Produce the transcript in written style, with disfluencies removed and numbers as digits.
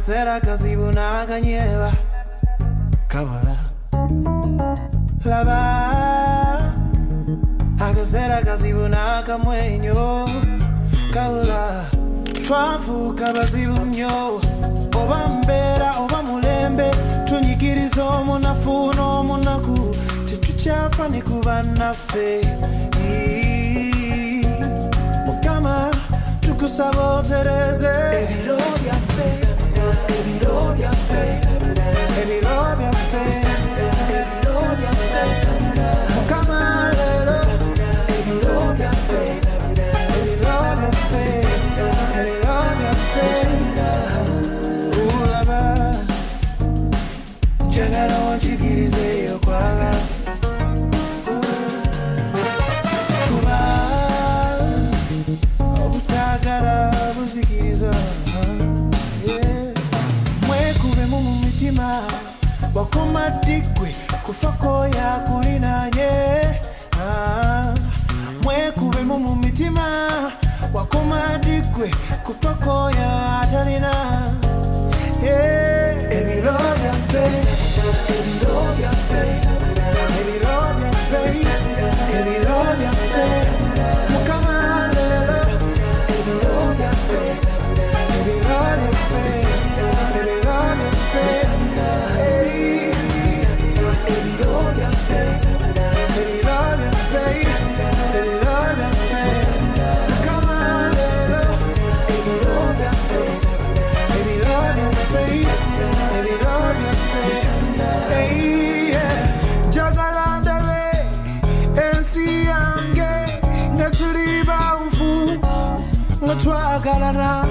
Akasera kazibu nakanyeba Kabula Lava Akasera kazibu nakamwenyo Kabula Twafuka bazibu nnyo Oba mbeera oba mulembe tunyikiriza omunafu n'omunaku tetukyafa ne kuba naffe Mukama tukusaba otereze ebiro byaffe ebiro byaffe ebiro byaffe ebiro byaffe Mukama lero ebiro byaffe ebiro byaffe ebiro byaffe Ulaba Jagala wanchikirize yokwagala Kuba obutagala buzikiriza Mwekube mu mitima wakoma digwe kufako ya kulinanye Mwekube mu mitima wakoma digwe kufako ya atalina Ebiro byaffe ebiro byaffe ebiro byaffe ebiro byaffe Mukama lero ebiro byaffe ebiro byaffe ebiro byaffe ebiro byaffe ebiro byaffe ebiro byaffe Mukama lero ebiro byaffe ebiro byaffe ebiro byaffe Jagala ndabe ensi yange nga tuli bawufu nga twagalana